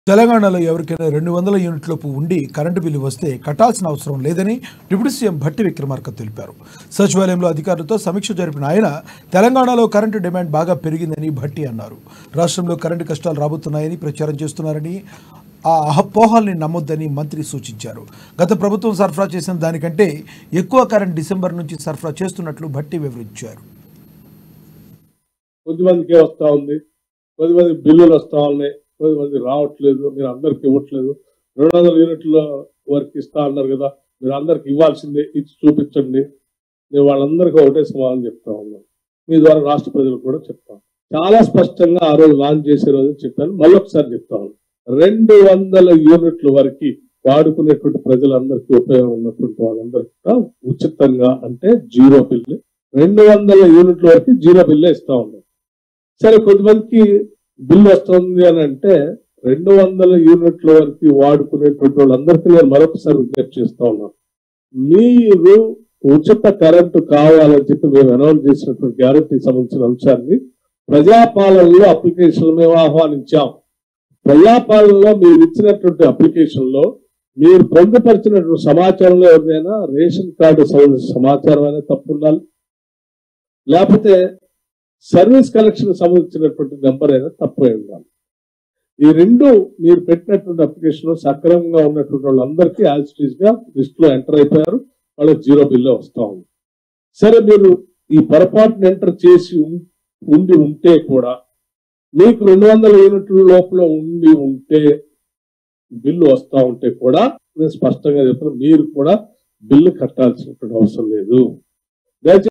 తెలంగాణలో ఎవరికైనా 200 యూనిట్లలోపు ఉండి కరెంటు బిల్లు వస్తే కట్టాల్సిన అవసరం లేదని డిప్యూటీ సీఎం భట్టి విక్రమార్క తెలిపారు. సచివాలయంలో అధికారులతో సమీక్ష జరిపిన ఆయన తెలంగాణలో కరెంటు డిమాండ్ బాగా పెరిగిందని భట్టి అన్నారు. రాష్ట్రంలో కరెంటు కష్టాలు రాబోతున్నాయని ప్రచారం చేస్తున్నారని, ఆ అపోహల్ని నమ్మొద్దని మంత్రి సూచించారు. గత ప్రభుత్వం సరఫరా చేసిన దానికంటే ఎక్కువ కరెంట్ డిసెంబర్ నుంచి సరఫరా చేస్తున్నట్లు భట్టి వివరించారు. కొద్దిమందికి వస్తూ ఉంది, కొద్దిమంది బిల్లులు వస్తూ ఉన్నాయి, కొద్దిమంది రావట్లేదు, మీరు అందరికి ఇవ్వట్లేదు. 200 యూనిట్ల వరకు ఇస్తా అన్నారు కదా, మీరు అందరికి ఇవ్వాల్సిందే, ఇచ్చి చూపించండి. నేను వాళ్ళందరికీ ఒకటే సమాధానం చెప్తా ఉన్నాను. మీ ద్వారా రాష్ట్ర ప్రజలకు కూడా చెప్తాను. చాలా స్పష్టంగా ఆ రోజు లాంచ్ చేసే రోజు చెప్పాను, మళ్ళొకసారి చెప్తా ఉన్నాను. 200 యూనిట్ల వరకు వాడుకునేటువంటి ప్రజలందరికీ ఉపయోగం ఉన్నటువంటి వాళ్ళందరికీ కూడా ఉచితంగా, అంటే జీరో బిల్లు, 200 యూనిట్ల వరకు జీరో బిల్లే ఇస్తా ఉన్నాం. సరే, కొద్దిమందికి బిల్లు వస్తుంది అని అంటే 200 యూనిట్ల వరకు వాడుకునేటువంటి వాళ్ళందరికీ నేను మరొకసారి విజ్ఞప్తి చేస్తా ఉన్నాను. మీరు ఉచిత కరెంటు కావాలని చెప్పి మేము అనౌన్స్ చేసినటువంటి గ్యారెంటీకి సంబంధించిన అంశాన్ని ప్రజాపాలనలో అప్లికేషన్ మేము ఆహ్వానించాం. ప్రజాపాలనలో మీరు ఇచ్చినటువంటి అప్లికేషన్ లో మీరు పొందుపరిచినటువంటి సమాచారంలో ఎవరైనా రేషన్ కార్డు సంబంధించిన సమాచారం అనేది తప్పు ఉండాలి, లేకపోతే సర్వీస్ కలెక్షన్ సంబంధించినటువంటి నెంబర్ అయినా తప్పు ఉండాలి. ఈ రెండు మీరు పెట్టినటువంటి అప్లికేషన్ లో సక్రమంగా ఉన్నటువంటి వాళ్ళందరికీ యాజ్ ఇట్ ఈజ్ గా లిస్ట్ లో ఎంటర్ అయిపోయారు, వాళ్ళకి జీరో బిల్లో వస్తా ఉంది. సరే, మీరు ఈ పొరపాటును ఎంటర్ చేసి ఉంటే కూడా మీకు 200 యూనిట్ల లోపల ఉంటే బిల్లు వస్తా ఉంటే కూడా నేను స్పష్టంగా చెప్తాను, మీరు కూడా బిల్లు కట్టాల్సినటువంటి అవసరం లేదు.